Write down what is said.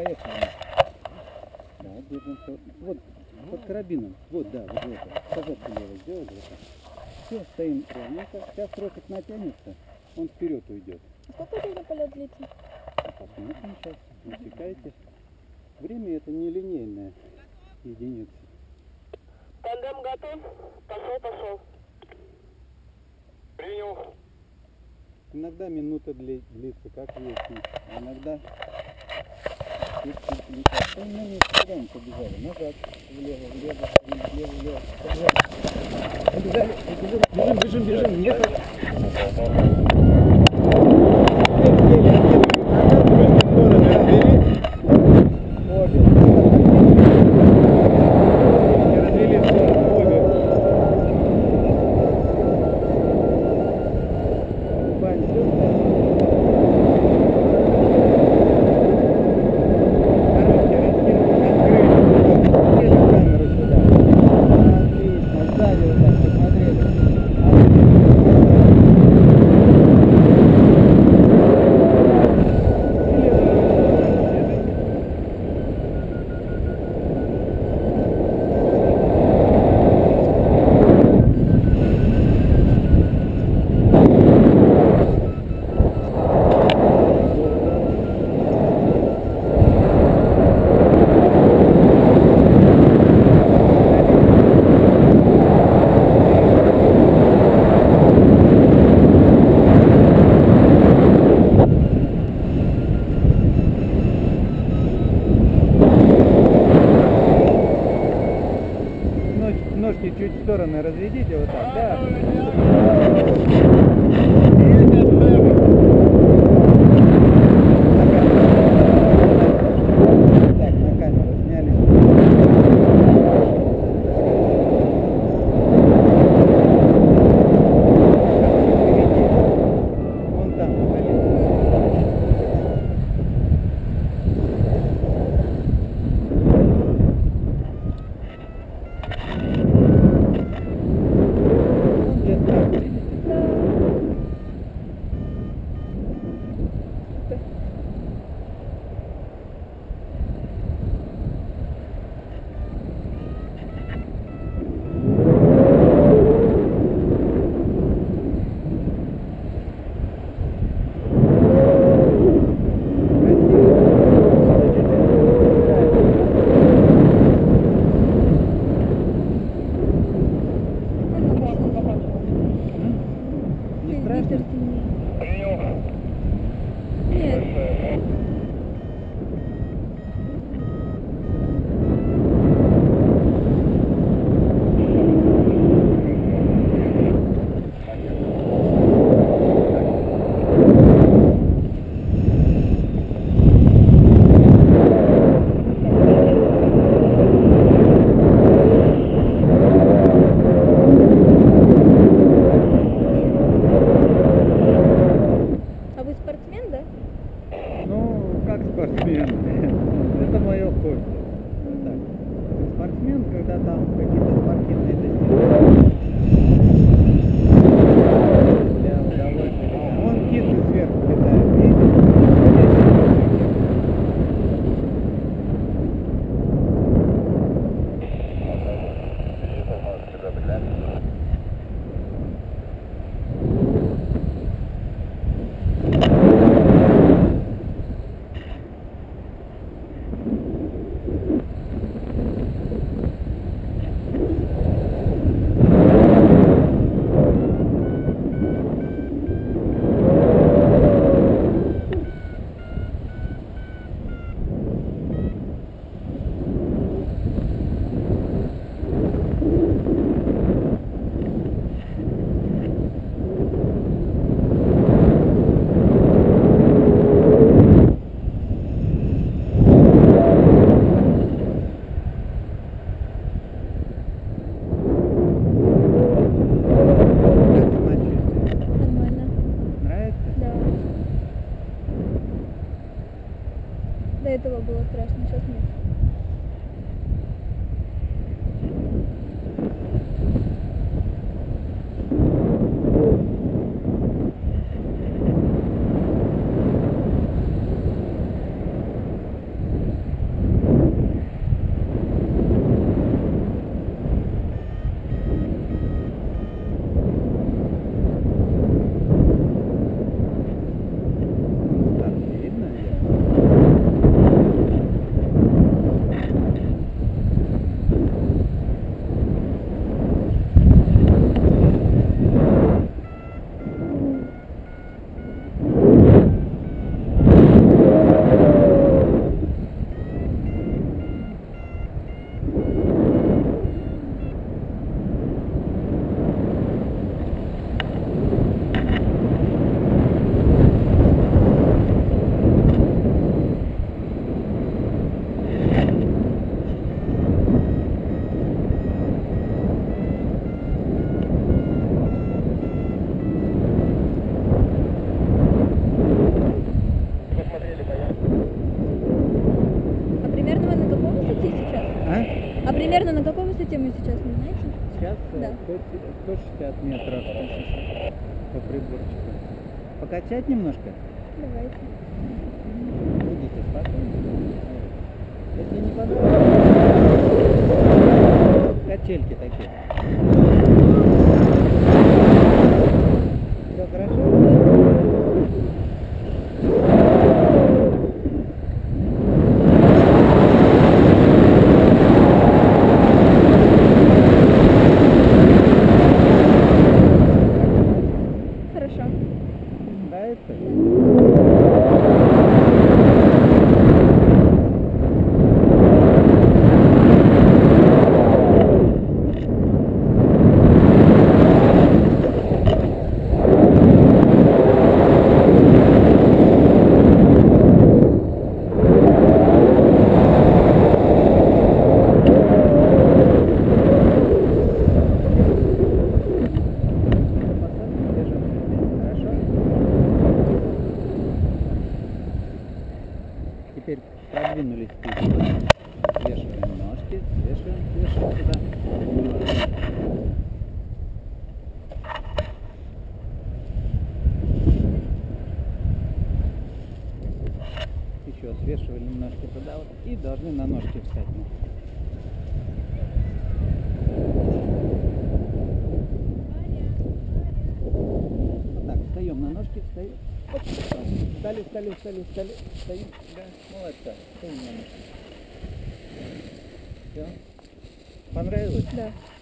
поехали. Да, держимся. Вот под карабином. Вот, да, вот это. Позадку лево сделали. Вот так. Все, стоим ровненько. Сейчас тросик натянется, он вперед уйдет. А сколько время полет длится? Посмотрим сейчас. Засекайте. Время это не линейная единица. Тандем готов? Пошел. Принял. Иногда минута длится, как есть. Иногда не куда мы побежали. Назад, влево. Побежали. Бежим. Нет. Ножки чуть в стороны разведите, вот так, да. Так, на камеру сняли. Вон там, спортсмен. Это мое хобби. Вот так. Спортсмен, когда там какие-то спортивные достижения. Для удовольствия. Вон птицы сверху летают, видите? До этого было страшно, сейчас нет. сейчас, не знаете? Сейчас Да. 160 метров по приборчику. Покачать немножко? Давайте. Идите спокойно. Если не понравится, качельки такие. Все хорошо? Хорошо. Нравится? Теперь продвинулись вперед. Свешиваем ножки, свешиваем сюда. Еще свешивали немножко туда вот и должны на ножки встать. Вот так, встаем на ножки, встаем. Оп. Встали, стоим. Да, молодца. Стоим на ножки. Все. Понравилось? Да.